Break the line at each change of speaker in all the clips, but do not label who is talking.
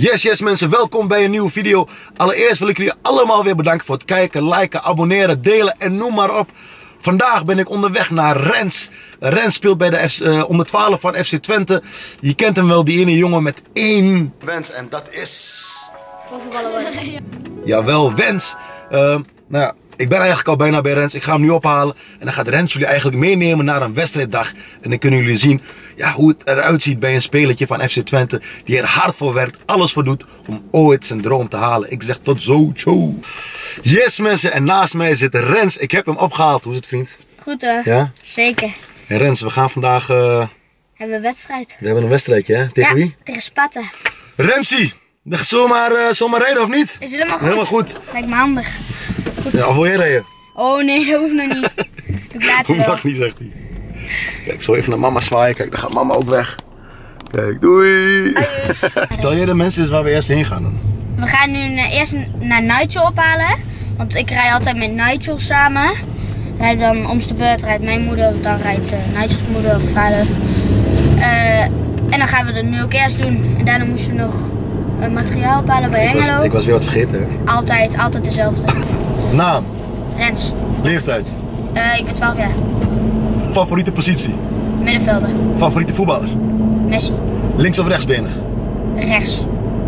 Yes mensen, welkom bij een nieuwe video. Allereerst wil ik jullie allemaal weer bedanken voor het kijken, liken, abonneren, delen en noem maar op. Vandaag ben ik onderweg naar Rens. Rens speelt bij de onder 12 van FC Twente. Je kent hem wel, die ene jongen met één wens en dat is...
Profvoetballer worden.
Jawel, wens. Nou ja, ik ben eigenlijk al bijna bij Rens. Ik ga hem nu ophalen. En dan gaat Rens jullie eigenlijk meenemen naar een wedstrijddag. En dan kunnen jullie zien ja, hoe het eruit ziet bij een spelertje van FC Twente. Die er hard voor werkt, alles voor doet om ooit zijn droom te halen. Ik zeg tot zo, ciao. Yes mensen, en naast mij zit Rens. Ik heb hem opgehaald. Hoe is het, vriend?
Goed hoor.
Ja?
Zeker.
Hey Rens, we gaan vandaag...
Hebben we een wedstrijd?
We hebben een wedstrijdje, hè? Tegen wie?
Tegen Sparta.
Rensie! Zomaar rijden of niet?
Is helemaal goed.
Helemaal goed.
Lijkt me handig. Goed.
Ja, of wil jij rijden?
Oh nee, dat hoeft nog niet. Ik laat
Hoe
wel.
mag niet, zegt hij. Kijk, ik zal even naar mama zwaaien. Kijk, dan gaat mama ook weg. Kijk, doei. Vertel jij de mensen eens waar we eerst heen gaan dan?
We gaan nu eerst naar Nigel ophalen. Want ik rij altijd met Nigel samen. Rijd dan om de beurt, rijdt mijn moeder, dan rijdt Nigel's moeder of vader. En dan gaan we dat nu ook eerst doen. En daarna moesten we nog materiaal ophalen bij Hengelo.
Ik was weer wat vergeten, hè?
Altijd dezelfde.
Naam,
Rens.
leeftijd,
Ik ben 12 jaar.
favoriete positie,
Middenvelder.
favoriete voetballer,
Messi.
links of rechtsbenig,
Rechts.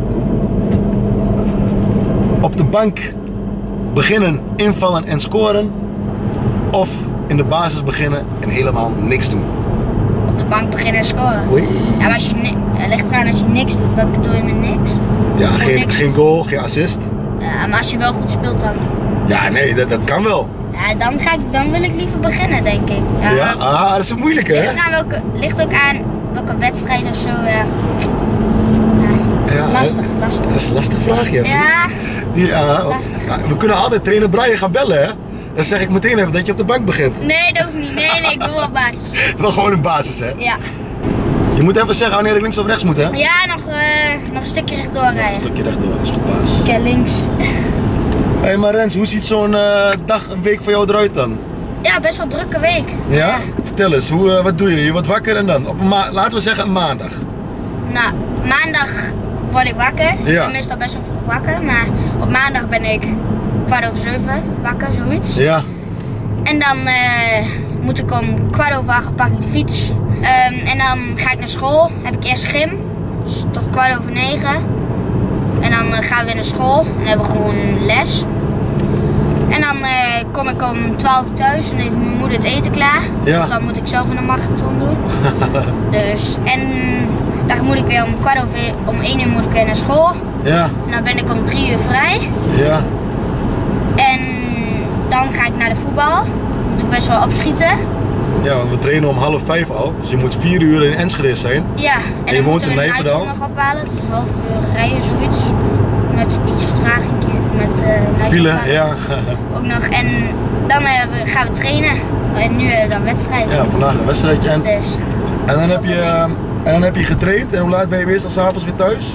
op de bank beginnen, invallen en scoren, of in de basis beginnen en helemaal niks doen.
Op de bank beginnen en scoren.
Oei.
Ja, maar als je ligt eraan als je niks doet. Wat bedoel je met niks?
Ja,
Gewoon niks.
geen goal, geen assist.
Ja, maar als je wel goed speelt dan.
Ja, nee, dat kan wel.
Ja, dan wil ik liever beginnen, denk ik.
Ja, dat is moeilijk, hè?
Ligt ook aan welke wedstrijd of zo. Ja.
Ja,
Lastig.
Dat is een lastig vraagje, hè?
Ja.
Ja,
Lastig.
ja, we kunnen altijd trainer Brian gaan bellen, hè? Dan zeg ik meteen even dat je op de bank begint.
Nee, dat hoeft niet. Nee, ik doe wel basis.
Wel gewoon een basis, hè?
Ja.
Je moet even zeggen wanneer ik links of rechts moet, hè?
Ja, nog een stukje rechtdoor
Een
rijden.
stukje rechtdoor, is goed, baas.
Oké, links.
Hé, maar Rens, hoe ziet zo'n dag, een week voor jou eruit dan?
Ja, best wel drukke week.
Ja? Vertel eens, wat doe je? Je wordt wakker en dan? Op een laten we zeggen een maandag.
Nou, maandag word ik wakker. Ik
Ja.
ben meestal best wel vroeg wakker, maar op maandag ben ik 7:15 wakker, zoiets.
Ja.
En dan moet ik om 7:15 pak ik de fiets. En dan ga ik naar school. Heb ik eerst gym, dus tot 8:45. En dan gaan we weer naar school en hebben we gewoon les. En dan kom ik om 12 uur thuis en heeft mijn moeder het eten klaar.
Ja.
Of dan moet ik zelf een marathon doen. Dus, en dan moet ik weer om 1 uur moet ik weer naar school.
Ja.
En dan ben ik om 3 uur vrij.
Ja.
En dan ga ik naar de voetbal. Moet ik best wel opschieten.
Ja, want we trainen om 4:30 al. Dus je moet 4 uur in Enschede zijn.
Ja, en
je
dan
woont
moeten
in
we een
Nijverdal?
uitje nog ophalen. Dus een half uur rijden, zoiets. Met iets vertraging met
File, ja.
ook nog. En dan gaan we trainen. En nu dan wedstrijd.
Ja, vandaag een wedstrijdje. En
Dus,
dan heb je getraind. En hoe laat ben je meestal 's avonds weer thuis?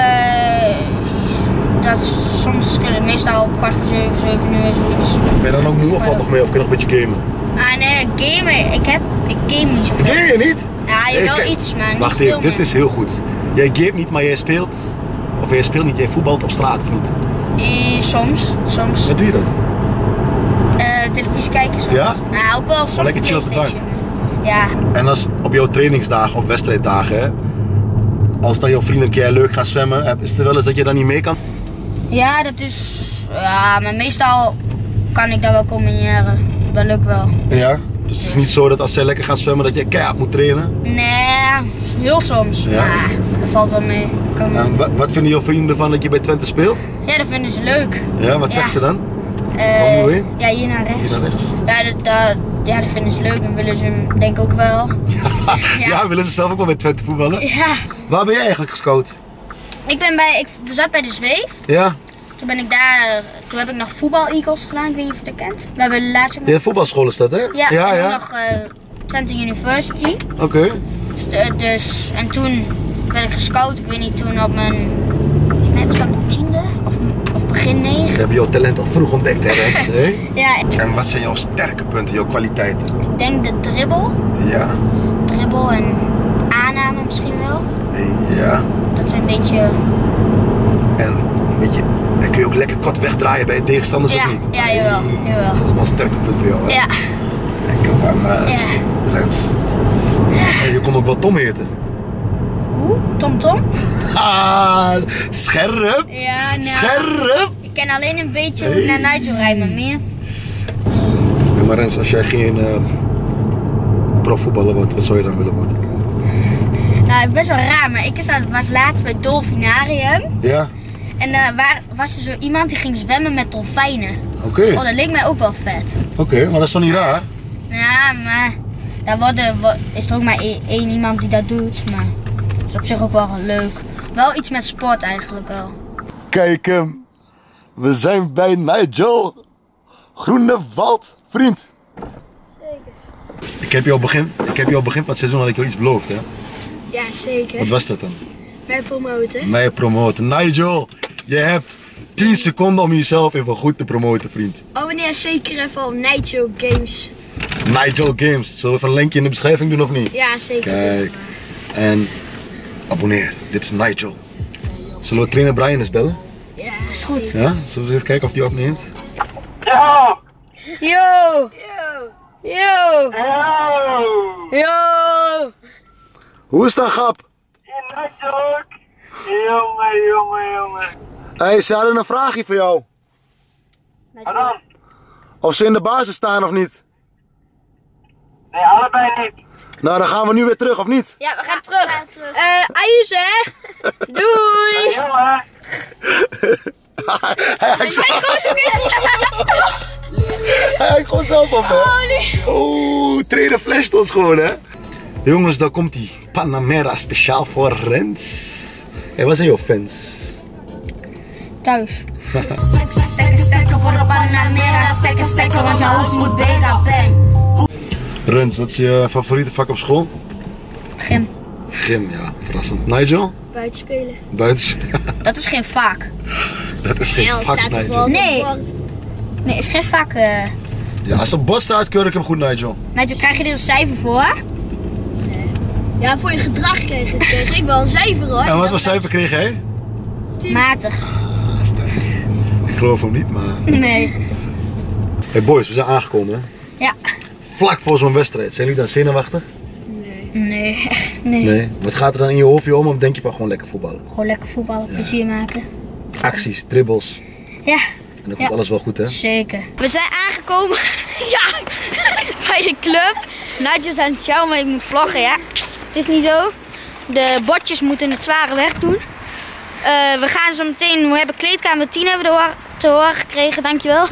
soms meestal 6:15, 7 uur, zoiets.
Ben je dan ook moe of valt nog mee? Of kun je nog een beetje gamen?
Ah nee, gamen. Ik game niet zoveel.
Game je niet?
Ja, je wel
Kijk,
iets, maar niet
wacht
veel
even, dit
meer.
is heel goed. Jij game niet, maar jij speelt. Of jij speelt niet, jij voetbalt op straat of niet?
Soms.
Wat doe je dan?
Televisie kijken soms.
Ja?
Nou, ook wel soms.
lekker chill op de bank.
PlayStation. Ja.
En als op jouw trainingsdagen of wedstrijddagen, hè, als dan jouw vrienden een keer leuk gaan zwemmen, is er wel eens dat je dan niet mee kan?
Ja, dat is. Ja, maar meestal kan ik dat wel combineren. Dat lukt wel.
Ja? Dus het is niet zo dat als zij lekker gaan zwemmen dat je keihard moet trainen?
Nee, heel soms.
Ja?
Maar dat valt wel mee. Kan wel.
En wat vinden jouw vrienden ervan dat je bij Twente speelt?
Ja, dat vinden ze leuk.
Ja, wat
Ja.
zeggen ze dan?
Eh,
Waar moet je heen?
Ja, hier naar rechts.
Hier naar rechts.
Ja, dat vinden ze leuk en willen ze hem denk ik ook wel.
Ja, willen ze zelf ook wel bij Twente voetballen?
Ja.
Waar ben jij eigenlijk gescout?
Ik zat bij de Zweef.
Ja?
Toen heb ik nog voetbal Eagles gedaan, ik weet niet of je dat kent. We hebben laatst ook nog...
Ja, voetbalschool is dat, hè?
Ja, en nog Twente University.
Oké.
En toen werd ik gescout, ik weet niet, toen op mijn, volgens mij was dat mijn 10e of begin 9.
Je hebt jouw talent al vroeg ontdekt, hè, Rens? Hè?
Ja,
En wat zijn jouw sterke punten, jouw kwaliteiten?
ik denk de dribbel
Ja.
en aanname misschien wel.
Ja.
Dat zijn een beetje
En weet je, en kun je ook lekker kort wegdraaien bij je tegenstanders of niet?
Ja, jawel.
Dat is wel een sterke punt voor jou, hè?
Ja.
Lekker man, Rens. En je kon ook wel Tom heten.
Hoe? Tom?
Ah, scherp!
Ja, nou.
Scherp!
Ik ken alleen een beetje hoe naar Nigel rijden, meer.
Ja, maar Rens, als jij geen profvoetballer wordt, wat zou je dan willen worden?
Nou, best wel raar, maar ik was laatst bij het Dolfinarium.
Ja?
En daar was er zo iemand die ging zwemmen met dolfijnen.
Oké.
Oh, dat leek mij ook wel vet.
Oké, maar dat is toch niet raar?
Ja, maar daar is er ook maar één iemand die dat doet. Maar dat is op zich ook wel leuk. Wel iets met sport eigenlijk wel.
Kijk hem. We zijn bij Nigel Groenewald, vriend.
Zeker.
Ik heb je al begin van het seizoen had ik jou iets beloofd, hè?
Ja, zeker.
Wat was dat dan?
Mij promoten.
Mij promoten. Nigel, je hebt 10 seconden om jezelf even goed te promoten, vriend.
Abonneer zeker even op Nigel Games.
Nigel Games. Zullen we even een linkje in de beschrijving doen of niet?
Ja, zeker.
Kijk. En abonneer. Dit is Nigel. Zullen we trainer Brian eens bellen?
Ja, is goed.
Ja? Zullen we eens even kijken of die opneemt?
Ja!
Yo! Yo! Yo!
Hoe is het dan, Gap?
In natuurlijk! Jongen.
Hey, ze hadden een vraagje voor jou.
Wat dan?
Of ze in de basis staan of niet.
Nee, allebei niet.
Nou, dan gaan we nu weer terug, of niet?
Ja, we gaan terug. Ayus, hè? Doei!
Jongen!
Hij hangt gewoon zelf op, hè? Oeh, trainer flasht ons gewoon, hè? Jongens, daar komt die Panamera speciaal voor Rens. Hé, wat zijn jouw fans?
Thuis. Stekken voor de Panamera, stekken, want je hoofd moet bega bang.
Rens, wat is je favoriete vak op school?
Gym.
Gym, ja, verrassend. Nigel?
Buitenspelen.
Buitenspelen.
Dat is geen vak.
Dat is geen vak, Nigel.
Nee. Nee, is geen vak.
Ja, als er op bord staat, keur ik hem goed, Nigel.
Nigel, krijg je er een cijfer voor?
Ja, voor je gedrag kreeg ik wel een cijfer hoor.
En wat voor cijfer kreeg hij?
Matig.
Sterk. Ik geloof hem niet, maar...
Nee.
Hey boys, we zijn aangekomen, hè?
Ja.
Vlak voor zo'n wedstrijd. Zijn jullie dan zenuwachtig?
Nee, echt nee.
Nee. Wat gaat er dan in je hoofdje om? Of denk je van gewoon lekker voetballen?
Gewoon lekker voetballen, plezier maken.
Acties, dribbles.
Ja.
En dan komt alles wel goed, hè?
Zeker. We zijn aangekomen bij de club. Nigel is aan het sjouwen, maar ik moet vloggen, ja. Het is niet zo. De bordjes moeten het zware werk doen. We gaan zo meteen, we hebben kleedkamer 10 hebben we te horen gekregen, dankjewel.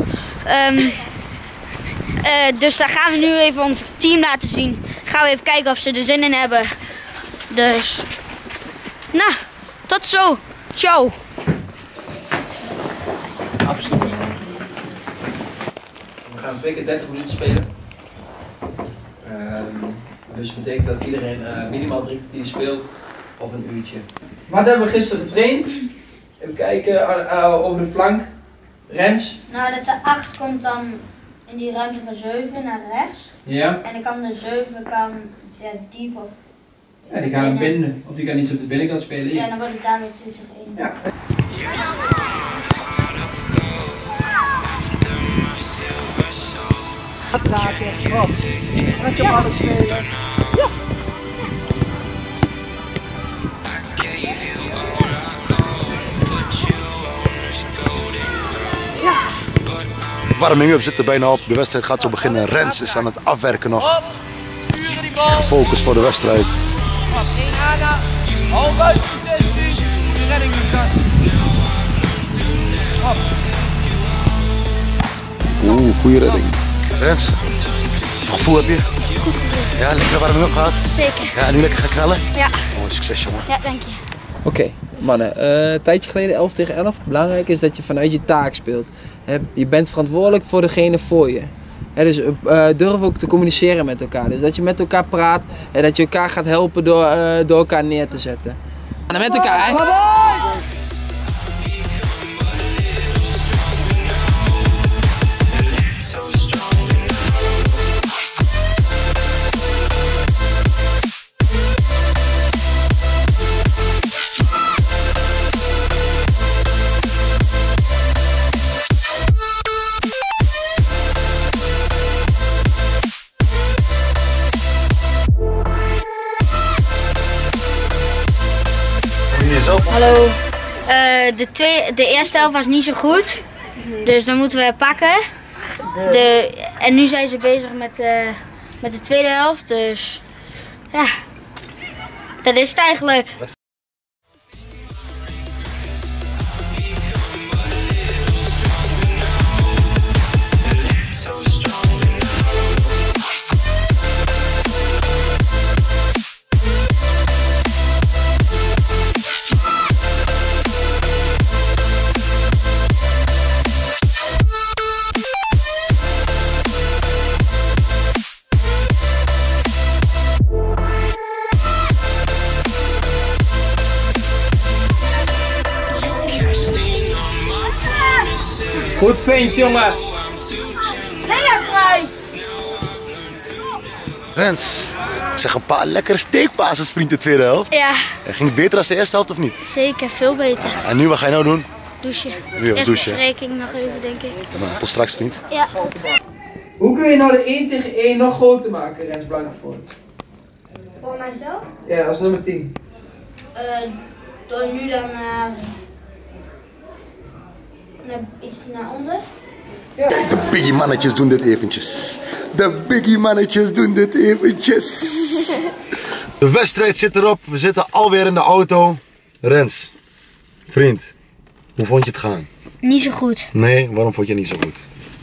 Dus daar gaan we nu even ons team laten zien. Gaan we even kijken of ze er zin in hebben. Dus, nou, tot zo. Ciao. Opschieten.
We gaan 2 keer 30 minuten spelen. Dus dat betekent dat iedereen minimaal 3 kwartier speelt of een uurtje. Wat hebben we gisteren getraind? Even kijken over de flank. Rens.
Nou, de 8 komt dan in die ruimte van 7 naar rechts.
Ja.
En dan kan de 7 diep of...
Ja, die gaan binnen. Of die kan iets op de binnenkant spelen.
Ja, dan wordt het daarmee 20-1.
Ja.
Warming-up zit er bijna op. De wedstrijd gaat zo beginnen. Rens is aan het afwerken nog. Focus voor de wedstrijd.
Al buiten de 16. De redding in kast.
Oeh, goede redding. Rens, wat gevoel heb je? Goed. Ja, lekker warming-up gehad?
Zeker.
Ja, en nu lekker gaan knallen?
Ja.
Oh, succes, jongen.
Ja, dank je.
Oké, mannen. Een tijdje geleden 11 tegen 11. Belangrijk is dat je vanuit je taak speelt. Je bent verantwoordelijk voor degene voor je. Dus durf ook te communiceren met elkaar. Dus dat je met elkaar praat en dat je elkaar gaat helpen door elkaar neer te zetten. En met elkaar, hè?
de eerste helft was niet zo goed. Dus dan moeten we pakken. En nu zijn ze bezig met de tweede helft. Dus ja, dat is het eigenlijk.
Goed feest, jongen.
Rens, ik zeg een paar lekkere steekbasis, vriend, de tweede helft.
Ja,
Ging het beter als de eerste helft of niet?
zeker. Veel beter.
En nu, wat ga je nou doen?
Douchen.
Weer
Eerst
douchen.
bespreking nog even, denk ik.
Nou, tot straks, vriend.
Ja.
Hoe kun je nou de 1 tegen 1 nog groter maken, Rens Blankenvoort?
Voor mijzelf?
Ja, als nummer 10.
Door nu dan iets naar onder.
De biggie mannetjes doen dit eventjes. De biggie mannetjes doen dit eventjes. De wedstrijd zit erop. We zitten alweer in de auto. Rens, vriend, hoe vond je het gaan?
Niet zo goed.
Nee, waarom vond je het niet zo goed?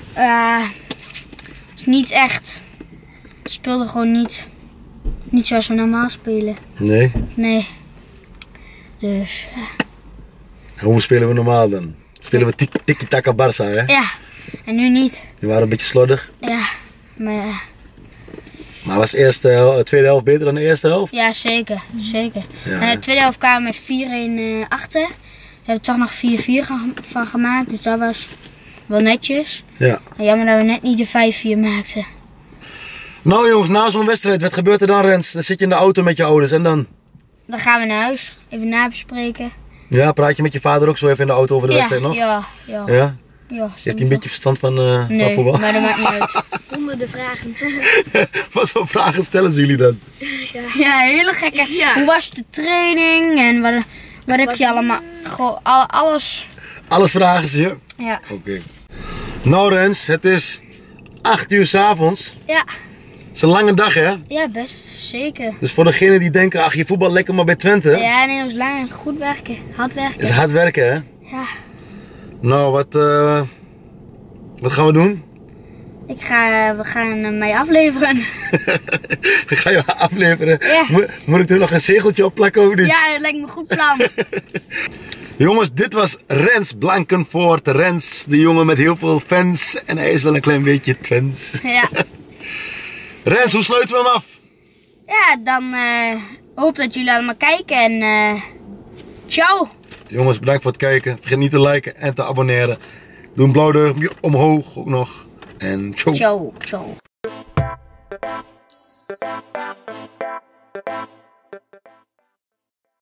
Is niet echt. We speelden gewoon niet zoals we normaal spelen.
Nee?
Nee. Dus
En hoe spelen we normaal dan? Spelen we tiki-taka Barça, hè?
ja. En nu niet.
Die waren een beetje slordig.
Ja. Maar ja.
Maar was tweede helft beter dan de eerste helft?
Ja, zeker. Zeker.
Ja,
En de tweede helft kwamen we met 4-1 achter. We hebben er toch nog 4-4 van gemaakt. Dus dat was wel netjes.
Ja.
En jammer dat we net niet de 5-4 maakten.
Nou jongens, na zo'n wedstrijd, wat gebeurt er dan, Rens? Dan zit je in de auto met je ouders en dan?
Dan gaan we naar huis. Even nabespreken.
Ja, praat je met je vader ook zo even in de auto over de wedstrijd nog?
Ja.
Ja?
Ja,
Heeft hij een beetje verstand van
nee,
voetbal?
maar dat maakt niet uit.
Honderden vragen.
Wat voor vragen stellen ze jullie dan?
Ja, hele gekke.
Ja.
Hoe was de training en wat heb je allemaal? Gewoon alles.
Alles vragen ze je?
Ja.
Oké. Nou Rens, het is 8 uur 's avonds.
Ja.
Het is een lange dag, hè?
Ja, best zeker.
Dus voor degenen die denken, ach je voetbal lekker maar bij Twente.
Ja, nee, dat was lang. Goed werken. Hard werken.
Is hard werken, hè?
Ja.
Nou, wat gaan we doen?
We gaan mij afleveren.
Ik ga je afleveren.
Ja.
Moet ik er nog een zegeltje op plakken of niet?
Ja, dat lijkt me een goed plan.
Jongens, dit was Rens Blankenvoort. Rens, de jongen met heel veel fans. En hij is wel een klein beetje Twents.
Ja.
Rens, hoe sluiten we hem af?
Ja, dan hoop dat jullie allemaal kijken en ciao.
Jongens, bedankt voor het kijken. Vergeet niet te liken en te abonneren. Doe een blauw duimpje omhoog ook nog. En ciao.
Ciao.